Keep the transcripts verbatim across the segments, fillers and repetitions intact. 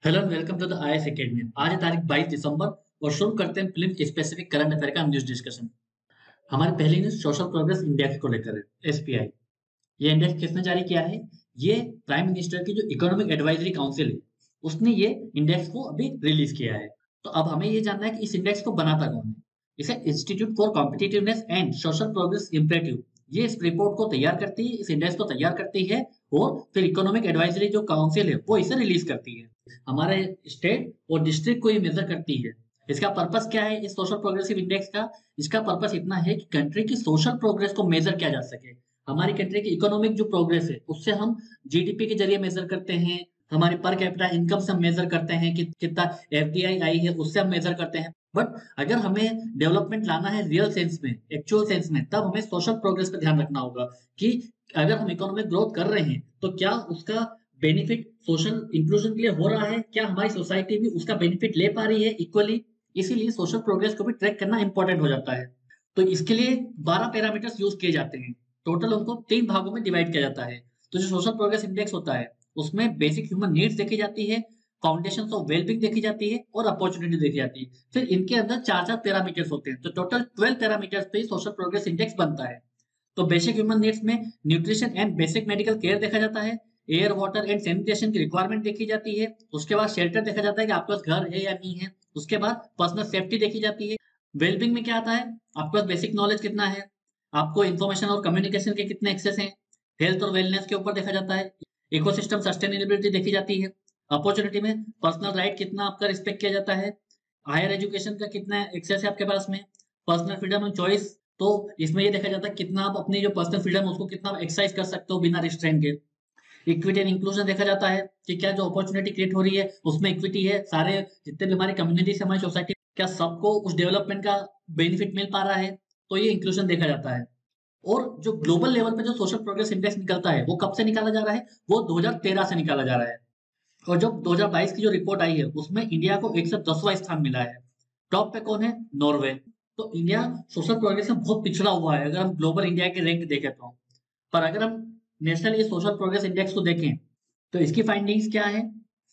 Hello and welcome to the I S academy. आज है तारीख बाईस दिसंबर और शुरू करते हैं फिल्म स्पेसिफिक करंट अफेयर का न्यूज डिस्कशन। हमारी पहली न्यूज सोशल प्रोग्रेस इंडेक्स को लेकर है, एसपीआई। ये इंडेक्स किसने जारी किया है? ये प्राइम मिनिस्टर की जो इकोनॉमिक एडवाइजरी काउंसिल है, उसने ये इंडेक्स को अभी रिलीज किया है। तो अब हमें ये जानना है कि इस इंडेक्स को बनाता कौन है। इसे institute for competitiveness and social progress imperative, ये इस रिपोर्ट को तैयार करती है, इस इंडेक्स को तैयार करती है और फिर इकोनॉमिक एडवाइजरी जो काउंसिल है वो इसे रिलीज करती है। हमारे स्टेट और डिस्ट्रिक्ट को ये मेजर करती है। इसका पर्पस क्या है इस सोशल प्रोग्रेसिव इंडेक्स का? इसका पर्पस इतना है कि कंट्री की सोशल प्रोग्रेस को मेजर किया जा सके। हमारी कंट्री की इकोनॉमिक जो प्रोग्रेस है उससे हम जीडीपी के जरिए मेजर करते हैं, हमारी पर कैपिटा इनकम से हम मेजर करते हैं कि कितना एफडीआई आई है, उससे हम मेजर करते हैं। बट अगर हमें डेवलपमेंट लाना है रियल सेंस में, एक्चुअल सेंस में, तब हमें सोशल प्रोग्रेस पर ध्यान रखना होगा कि अगर हम इकोनॉमिक ग्रोथ कर रहे हैं तो क्या उसका बेनिफिट सोशल इंक्लूजन के लिए हो रहा है, क्या हमारी सोसाइटी भी उसका बेनिफिट ले पा रही है इक्वली। इसीलिए सोशल प्रोग्रेस को भी ट्रैक करना इंपॉर्टेंट हो जाता है। तो इसके लिए बारह पैरामीटर्स यूज किए जाते हैं। टोटल उनको तीन भागों में डिवाइड किया जाता है। तो जो सोशल प्रोग्रेस इंडेक्स होता है उसमें बेसिक ह्यूमन नीड्स देखी जाती है, फाउंडेशन ऑफ वेलबींग देखी जाती है और अपॉर्चुनिटी देखी जाती है। फिर इनके अंदर चार चार पैरामीटर्स होते हैं, तो टोटल ट्वेल्व पैरामीटर्स पे सोशल प्रोग्रेस इंडेक्स बनता है। तो बेसिक ह्यूमन नीड्स में nutrition and basic medical care देखा जाता है, एयर वाटर एंड सैनिटेशन की रिक्वायरमेंट देखी जाती है, उसके बाद शेल्टर देखा जाता है कि आपके पास घर है या नहीं है, उसके बाद पर्सनल सेफ्टी देखी जाती है। वेलबिंग में क्या आता है? आपके पास बेसिक नॉलेज कितना है, आपको इन्फॉर्मेशन और कम्युनिकेशन के कितने एक्सेस हैं। हेल्थ और वेलनेस के ऊपर देखा जाता है। इकोसिस्टम सस्टेनेबिलिटी देखी जाती है। अपॉर्चुनिटी में पर्सनल राइट कितना आपका रिस्पेक्ट किया जाता है। हायर एजुकेशन का कितना एक्सेस है आपके पास में। पर्सनल फ्रीडम एंड चॉइस, तो इसमें ये देखा जाता है कितना आप अपनी जो पर्सनल फ्रीडम है उसको कितना एक्सरसाइज कर सकते हो बिना रिस्ट्रेंट के। इक्विटी एंड इंक्लूजन देखा जाता है कि क्या जो अपॉर्चुनिटी क्रिएट हो रही है उसमें इक्विटी है, सारे जितने भी हमारी कम्युनिटी हमारी सोसाइटी, क्या सबको उस डेवलपमेंट का बेनिफिट मिल पा रहा है। तो ये इंक्लूजन देखा जाता है। और जो ग्लोबल लेवल पे जो सोशल प्रोग्रेस इंडेक्स निकलता है वो कब से निकाला जा रहा है? वो दो हज़ार तेरह से निकाला जा रहा है। और जब दो हज़ार बाईस की जो रिपोर्ट आई है उसमें इंडिया को एक सौ दसवां स्थान मिला है। टॉप पे कौन है? नॉर्वे। तो इंडिया सोशल प्रोग्रेस में बहुत पिछड़ा हुआ है अगर हम ग्लोबल इंडिया के रैंक देखें तो। पर अगर हम नेशनल ये सोशल प्रोग्रेस इंडेक्स को देखें तो इसकी फाइंडिंग्स क्या है?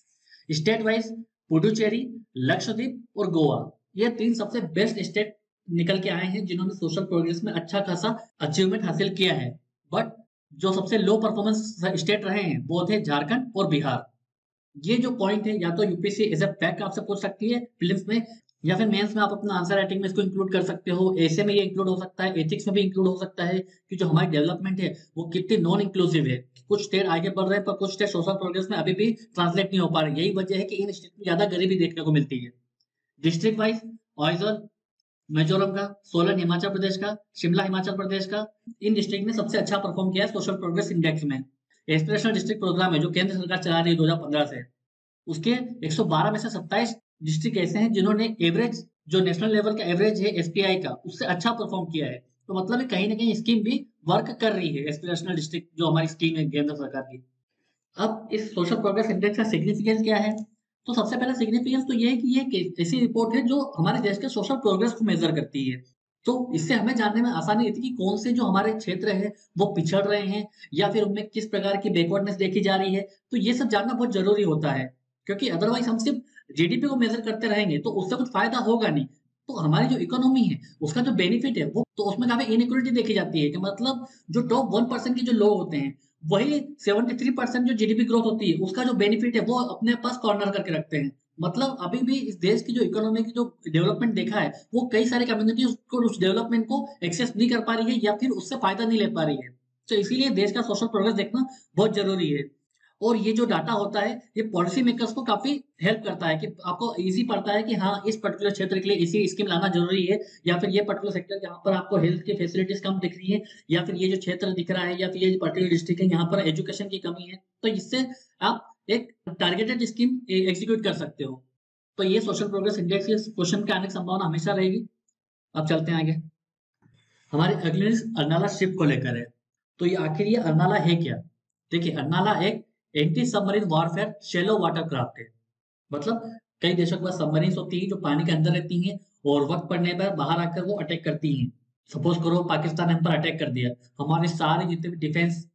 स्टेट वाइज पुडुचेरी, लक्षद्वीप और गोवा, ये तीन सबसे बेस्ट स्टेट निकल के आए हैं जिन्होंने सोशल प्रोग्रेस में अच्छा खासा अचीवमेंट हासिल किया है। बट जो सबसे लो परफॉर्मेंस स्टेट रहे हैं वो थे झारखंड और बिहार। ये जो पॉइंट है या तो यूपीएससी एज अ फैक्ट आपसे पूछ सकती है प्रीलिम्स में, या फिर मेंस में आप अपना आंसर राइटिंग में इसको इंक्लूड कर सकते हो। ऐसे में ये इंक्लूड हो सकता है, एथिक्स में भी इंक्लूड हो सकता है कि जो हमारी डेवलपमेंट है वो कितनी नॉन इंक्लूसिव है। कुछ स्टेट आगे बढ़ रहे हैं पर कुछ स्टेट सोशल प्रोग्रेस में अभी भी ट्रांसलेट नहीं हो पा रहे। यही वजह है कि इन स्टेट में ज्यादा गरीबी देखने को मिलती है। डिस्ट्रिक्ट वाइज ऑइजल मिजोरम का, सोलन हिमाचल प्रदेश का, शिमला हिमाचल प्रदेश का, इन डिस्ट्रिक्ट ने सबसे अच्छा परफॉर्म किया है सोशल प्रोग्रेस इंडेक्स में। एस्पिरेशनल डिस्ट्रिक्ट प्रोग्राम है जो केंद्र सरकार चला रही है दो हज़ार पंद्रह से, उसके एक सौ बारह में से सत्ताईस डिस्ट्रिक्ट ऐसे हैं जिन्होंने एवरेज, जो नेशनल लेवल का एवरेज है एसपीआई का, उससे अच्छा परफॉर्म किया है। तो मतलब है कहीं ना कहीं स्कीम भी वर्क कर रही है, एस्पिरेशनल डिस्ट्रिक्ट जो हमारी स्कीम है केंद्र सरकार की। अब इस सोशल प्रोग्रेस इंडेक्स का सिग्निफिकेंस क्या है? तो सबसे पहला सिग्निफिकेंस तो ये है कि ये एक ऐसी रिपोर्ट है जो हमारे देश के सोशल प्रोग्रेस को मेजर करती है। तो इससे हमें जानने में आसानी रहती है कि कौन से जो हमारे क्षेत्र है वो पिछड़ रहे हैं या फिर उनमें किस प्रकार की बैकवर्डनेस देखी जा रही है। तो ये सब जानना बहुत जरूरी होता है, क्योंकि अदरवाइज हम सिर्फ जीडीपी को मेजर करते रहेंगे तो उससे कुछ फायदा होगा नहीं। तो हमारी जो इकोनॉमी है उसका जो बेनिफिट है वो, तो उसमें काफी इनइक्वलिटी देखी जाती है कि मतलब जो टॉप वन परसेंट के जो लोग होते हैं वही तिहत्तर परसेंट जो जीडीपी ग्रोथ होती है उसका जो बेनिफिट है वो अपने पास कॉर्नर करके रखते हैं। मतलब अभी भी इस देश की जो इकोनॉमी की जो डेवलपमेंट देखा है वो कई सारी कम्युनिटी उसको उस डेवलपमेंट को एक्सेस नहीं कर पा रही है या फिर उससे फायदा नहीं ले पा रही है। तो इसीलिए देश का सोशल प्रोग्रेस देखना बहुत जरूरी है। और ये जो डाटा होता है ये पॉलिसी मेकर्स को काफी हेल्प करता है कि आपको इजी पड़ता है कि हाँ इस पर्टिकुलर क्षेत्र के लिए इसी स्कीम लाना जरूरी है, या फिर ये पर्टिकुलर सेक्टर जहाँ पर आपको हेल्थ की फैसिलिटीज कम दिख रही है, या फिर ये जो क्षेत्र दिख रहा है, या फिर ये पर्टिकुलर डिस्ट्रिक्ट है यहाँ पर एजुकेशन की कमी है। तो इससे आप एक टारगेटेड स्कीम एग्जीक्यूट कर सकते हो। तो ये सोशल प्रोग्रेस इंडेक्स के क्वेश्चन के आने की संभावना हमेशा रहेगी। अब चलते हैं आगे। हमारी अगली न्यूज़ अर्नाला शिप को लेकर है। तो ये आखिर ये अर्नाला है क्या? देखिए, अर्नाला एक anti submarine warfare shallow water craft है। मतलब कई देशों के पास सबमरीन होती है जो पानी के अंदर रहती हैं और वक्त पड़ने पर बाहर आकर वो अटैक करती हैं। सपोज करो पाकिस्तान ने हम पर अटैक कर दिया, हमारे सारे जितने भी डिफेंस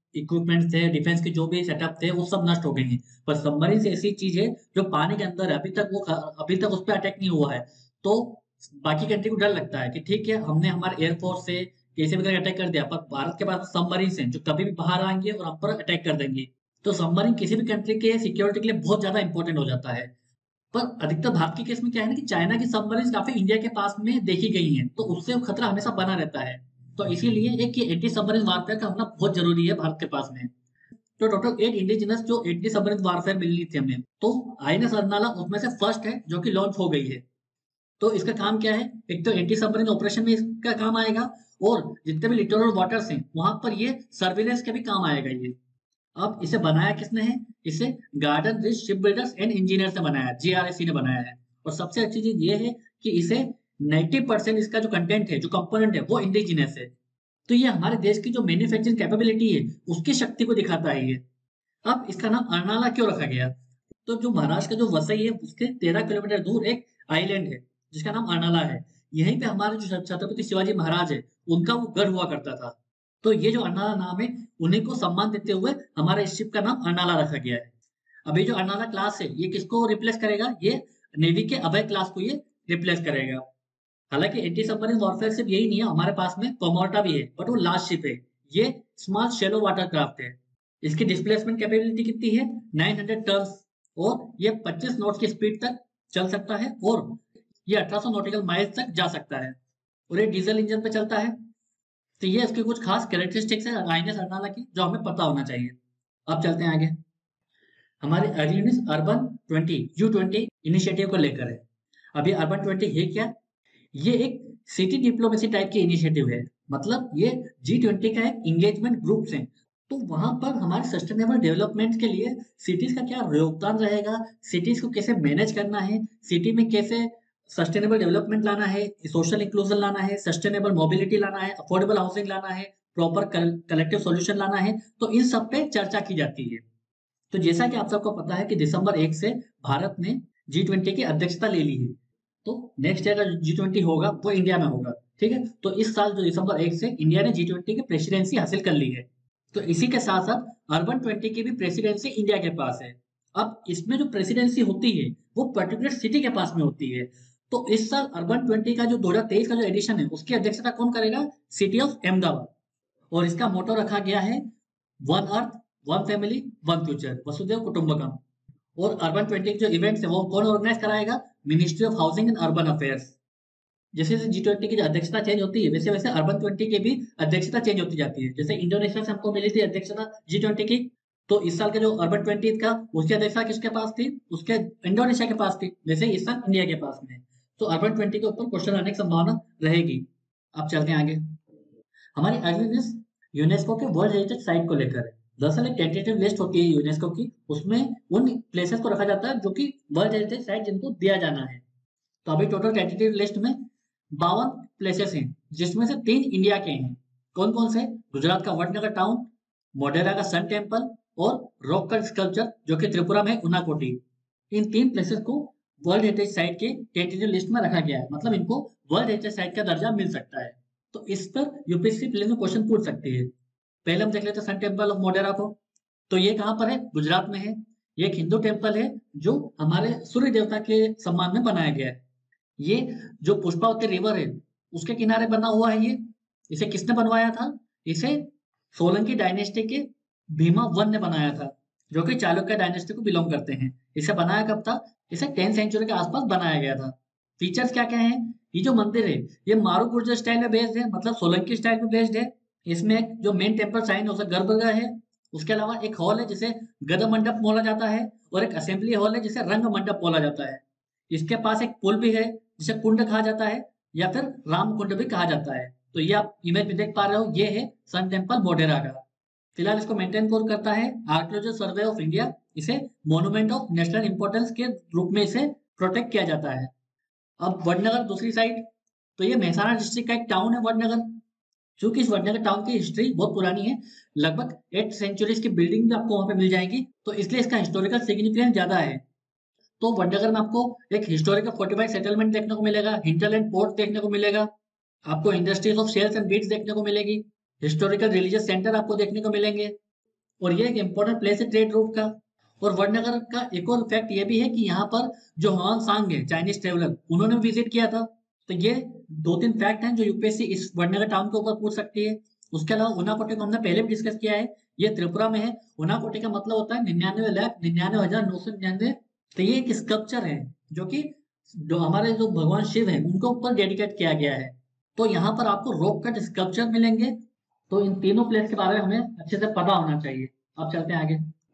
इक्विपमेंट थे, डिफेंस के जो भी सेटअप थे, वो सब नष्ट हो गए हैं। पर सबमरीन ऐसी चीज है जो पानी के अंदर है, अभी तक वो ख- अभी तक उस पर अटैक नहीं हुआ है। तो बाकी कंट्री को डर लगता है कि ठीक है, हमने हमारे एयरफोर्स से कैसे भी करके अटैक कर दिया, पर भारत के पास सबमरीन हैं जो कभी भी बाहर आएंगे और हम पर अटैक कर देंगे। तो सबमरीन किसी भी कंट्री के सिक्योरिटी के लिए बहुत ज्यादा इंपॉर्टेंट हो जाता है। पर अधिकतर भारत के केस में क्या है ना कि चाइना की सबमरीन काफी इंडिया के पास में देखी गई हैं, तो उससे वो खतरा हमेशा बना रहता है। तो इसीलिए एक ये एंटी सबमरीन वारफेयर का होना बहुत जरूरी है भारत के पास में। तो टोटल एट इंडिजिनस जो एंटी सबमरीन वारफेयर मिलनी थी हमें, तो आईएनएस अर्नाला उसमें से फर्स्ट है जो कि लॉन्च हो गई है। तो इसका काम क्या है, एक तो एंटी सबमरीन ऑपरेशन में इसका काम आएगा, और जितने भी लिटोरल वाटर्स हैं वहां पर ये सर्विलेंस के भी काम आएगा ये। अब इसे बनाया किसने है, इसे Garden Reach ship builders and engineer ने बनाया, जीआरएससी ने बनाया है। और सबसे अच्छी चीज ये है कि इसे नाइन्टी परसेंट इसका जो कंटेंट है, जो कंपोनेंट है, वो इंडिजिनस है। तो ये हमारे देश की जो मैन्युफैक्चरिंग कैपेबिलिटी है उसकी शक्ति को दिखाता है ये। अब इसका नाम अर्नाला क्यों रखा गया, तो जो महाराष्ट्र का जो वसई है उसके तेरह किलोमीटर दूर एक आइलैंड है जिसका नाम अर्नाला है। यहीं पे हमारे जो छत्रपति शिवाजी महाराज है उनका वो गढ़ हुआ करता था। तो ये जो अर्नाला नाम है, उन्हीं को सम्मान देते हुए हमारे इस शिप का नाम अर्नाला रखा गया है। अभी जो अर्नाला क्लास है ये किसको रिप्लेस करेगा, ये नेवी के अभय क्लास को ये रिप्लेस करेगा। हालांकि एंटी सबमरीन वॉरफेयर सिर्फ यही नहीं है, हमारे पास में कोमोर्टा भी है, बट वो लास्ट शिप है। ये स्मॉल शेलो वाटर क्राफ्ट है। इसकी डिस्प्लेसमेंट कैपेबिलिटी कितनी है, नाइन हंड्रेड टन्स, और ये पच्चीस नॉट्स की स्पीड तक चल सकता है, और ये अठारह सौ नॉटिकल माइल्स तक जा सकता है, और ये डीजल इंजन पे चलता है। तो ये इसके कुछ खास कैरेक्टरिस्टिक्स है आईएनएस अर्नाला की जो हमें पता होना चाहिए। अब चलते हैं आगे। हमारे urban urban twenty U twenty initiative को लेकर है। अभी अर्बन ट्वेंटी है क्या, ये एक सिटी डिप्लोमेसी टाइप की इनिशिएटिव है। मतलब ये जी ट्वेंटी का एक इंगेजमेंट ग्रुप है। तो वहां पर हमारे सस्टेनेबल डेवलपमेंट के लिए सिटीज का क्या योगदान रहेगा, सिटीज को कैसे मैनेज करना है, सिटी में कैसे सस्टेनेबल डेवलपमेंट लाना है, सोशल इंक्लूजन लाना है, सस्टेनेबल मोबिलिटी लाना है, अफोर्डेबल हाउसिंग लाना है, प्रॉपर कलेक्टिव सॉल्यूशन लाना है, तो इन सब पे चर्चा की जाती है। तो जैसा कि आप सबको पता है कि दिसंबर एक से भारत ने जी ट्वेंटी की अध्यक्षता ले ली है। तो नेक्स्ट ईयर का जी ट्वेंटी होगा वो इंडिया में होगा। ठीक है, तो इस साल जो दिसंबर एक से इंडिया ने जी ट्वेंटी की प्रेसिडेंसी हासिल कर ली है। तो इसी के साथ साथ अर्बन ट्वेंटी की भी प्रेसिडेंसी इंडिया के पास है। अब इसमें जो प्रेसिडेंसी होती है वो पर्टिकुलर सिटी के पास में होती है। तो इस साल अर्बन ट्वेंटी का जो दो हज़ार तेईस का जो एडिशन है उसकी अध्यक्षता कौन करेगा, सिटी ऑफ अहमदाबाद। और इसका मोटो रखा गया है one earth one family one future, वसुधैव कुटुंबकम। और अर्बन ट्वेंटी के जो इवेंट्स है वो कौन ऑर्गेनाइज कराएगा, ministry of housing and urban affairs. जैसे जैसे जी ट्वेंटी की जो अध्यक्षता चेंज होती है वैसे वैसे अर्बन ट्वेंटी की भी अध्यक्षता चेंज होती जाती है। जैसे इंडोनेशिया से हमको मिली थी अध्यक्षता जी ट्वेंटी की, तो इस साल के जो अर्बन ट्वेंटी का उसकी अध्यक्षता किसके पास थी, उसके इंडोनेशिया के पास थी। वैसे ही इस साल इंडिया के पास में है। तो अर्बन ट्वेंटी के ऊपर क्वेश्चन आने की संभावना रहेगी। अब चलते हैं आगे। हमारी अगली लिस्ट यूनेस्को के वर्ल्ड हेरिटेज साइट को लेकर है। दरअसल एक टेंटेटिव लिस्ट होती है यूनेस्को की, उसमें उन प्लेसेस को रखा जाता है जो कि वर्ल्ड हेरिटेज साइट जिनको दिया जाना है। तो अभी टोटल टेंटेटिव लिस्ट में बावन प्लेसेस हैं, जिसमें से तीन इंडिया के हैं। कौन कौन से, गुजरात का वडनगर टाउन, मोढेरा का सन टेम्पल, और रॉक कट स्कल्पचर जो कि त्रिपुरा में उनाकोटी। इन तीन प्लेसेस को वर्ल्ड हेरिटेज साइट के टेंटेटिव लिस्ट में रखा गया है, मतलब इनको वर्ल्ड हेरिटेज साइट का दर्जा मिल सकता है। तो इस पर यूपीएससी प्रीलिम्स में क्वेश्चन पूछ सकती है। पहले हम देख लेते हैं सन टेम्पल ऑफ मोढेरा को। तो ये कहाँ पर है, गुजरात में है। ये एक हिंदू टेम्पल है जो हमारे सूर्य देवता के सम्मान में बनाया गया है। ये जो पुष्पावती रिवर है उसके किनारे बना हुआ है। ये इसे किसने बनवाया था, इसे सोलंकी डायनेस्टी के भीमा वन ने बनाया था, जो कि चालुक्य डायनेस्टी को बिलोंग करते हैं। इसे बनाया कब था, इसे टेंथ सेंचुरी के आसपास बनाया गया था। फीचर्स क्या क्या है, ये जो मंदिर है ये मारू गुर्जर स्टाइल में बेस्ड है, मतलब सोलंकी स्टाइल में बेस्ड है। इसमें एक जो मेन टेम्पल साइन है उसे गर्भगृह है। उसके अलावा एक हॉल है जिसे गद मंडप बोला जाता है, और एक असेंबली हॉल है जिसे रंग मंडप बोला जाता है। इसके पास एक पुल भी है जिसे कुंड कहा जाता है, या फिर राम कुंड भी कहा जाता है। तो ये आप इमेज में देख पा रहे हो, ये है सन टेम्पल मोढेरा का। फिलहाल इसको मेंटेन कौन करता है, आर्कियोलॉजिकल सर्वे ऑफ इंडिया। इसे मोन्यूमेंट ऑफ नेशनल इंपॉर्टेंस के रूप में इसे प्रोटेक्ट किया जाता है। अब वडनगर दूसरी साइड, तो ये मेहसाना डिस्ट्रिक्ट का एक टाउन है वडनगर। चूंकि इस वडनगर टाउन की हिस्ट्री बहुत पुरानी है, लगभग एट सेंचुरीज की बिल्डिंग भी आपको वहां पे मिल जाएगी, तो इसलिए इसका हिस्टोरिकल सिग्निफिकेंस ज्यादा है। तो वडनगर में आपको एक हिस्टोरिकल फोर्टिफाइड सेटलमेंट देखने को मिलेगा, हिंटरलैंड पोर्ट देखने को मिलेगा, आपको industries of shells and beads देखने को मिलेगी, हिस्टोरिकल रिलीजियस सेंटर आपको देखने को मिलेंगे, और ये एक इम्पोर्टेंट प्लेस है ट्रेड रूट का। और वडनगर का एक और फैक्ट ये भी है कि यहाँ पर जो ह्वान सांग है चाइनीज ट्रेवलर, उन्होंने विजिट किया था। तो ये दो तीन फैक्ट हैं जो यूपीएससी इस वडनगर टाउन के ऊपर पूछ सकती है। उसके अलावा उनाकोटे को हमने पहले भी डिस्कस किया है, ये त्रिपुरा में है। उनाकोटे का मतलब होता है निन्यानवे लाख निन्यानवे हजार नौ सौ निन्यानवे। तो ये एक स्कल्पचर है जो कि जो हमारे जो भगवान शिव है उनके ऊपर डेडिकेट किया गया है। तो यहाँ पर आपको रॉक कट स्कल्पचर मिलेंगे। तो इन तीनों प्लेस के बारे में हमें अच्छे से पता होना चाहिए। अब चलते हैं आगे।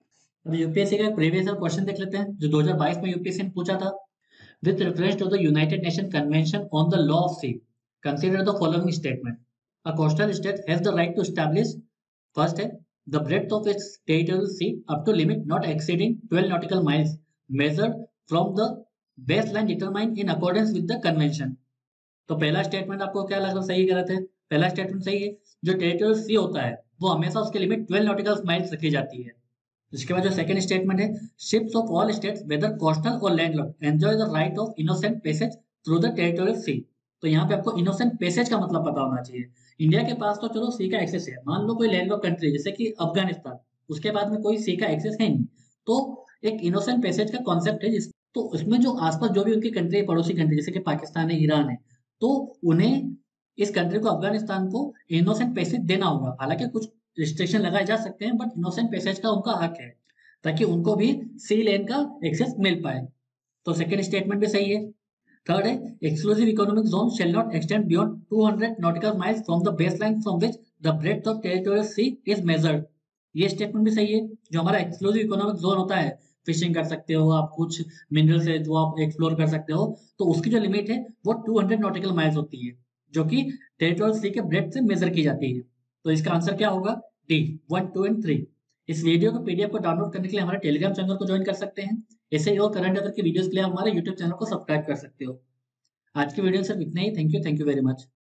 अब यूपीएससी का प्रीवियस ईयर क्वेश्चन देख लेते हैं जो दो हज़ार बाईस में यूपीएससी ने पूछा था। With reference to the United Nation convention on the law of sea, consider the following statement. A coastal state has the right to establish, first है, the breadth of its territorial sea up to limit not exceeding twelve nautical miles measured from the base line determined in accordance with the convention. तो पहला statement आपको क्या लगा, सही गलत है? पहला स्टेटमेंट सही है। जो टेरिटोरियल सी होता है वो हमेशा उसकी लिमिट ट्वेल्व नॉटिकल माइल्स रखी जाती है। इसके बाद जो सेकंड स्टेटमेंट है, ships of all states whether coastal और landlocked enjoy the right of innocent passage through the territorial sea. तो यहाँ पे आपको इनोसेंट पैसेज का मतलब पता होना चाहिए। इंडिया के पास तो चलो सी का एक्सेस है, मान लो कोई लैंडलॉक कंट्री जैसे कि अफगानिस्तान, उसके बाद में कोई सी का एक्सेस है नहीं, तो एक इनोसेंट पैसेज का कॉन्सेप्ट है जिस तो उसमें जो आसपास जो भी उनकी कंट्री है, पड़ोसी कंट्री जैसे कि पाकिस्तान है, ईरान है, तो उन्हें इस कंट्री को, अफगानिस्तान को इनोसेंट पैसेज देना होगा। हालांकि कुछ रिस्ट्रिक्शन लगाए जा सकते हैं, बट इनोसेंट पैसेज का उनका हक है ताकि उनको भी सी लेन का एक्सेस मिल पाए। तो सेकंड स्टेटमेंट भी सही है। थर्ड है, exclusive economic zone shall not extend beyond two hundred nautical miles from the base line from which the breadth of territorial sea is measured. ये स्टेटमेंट भी सही है। जो हमारा एक्सक्लूसिव इकोनॉमिक जोन होता है, फिशिंग कर सकते हो आप, कुछ मिनरल्स है जो आप एक्सप्लोर कर सकते हो, तो उसकी जो लिमिट है वो टू हंड्रेड नॉटिकल माइल्स होती है, जो कि टेरिटोरियल सी के ब्रेड्थ से मेजर की जाती है। तो इसका आंसर क्या होगा? D, one, two and three. इस वीडियो को पीडीएफ को डाउनलोड करने के लिए हमारे टेलीग्राम चैनल को ज्वाइन कर सकते हैं। ऐसे ही और करंट अफेयर की वीडियोस के लिए हमारे यूट्यूब चैनल को सब्सक्राइब कर सकते हो। आज की वीडियो सिर्फ इतना ही। Thank you thank you very much.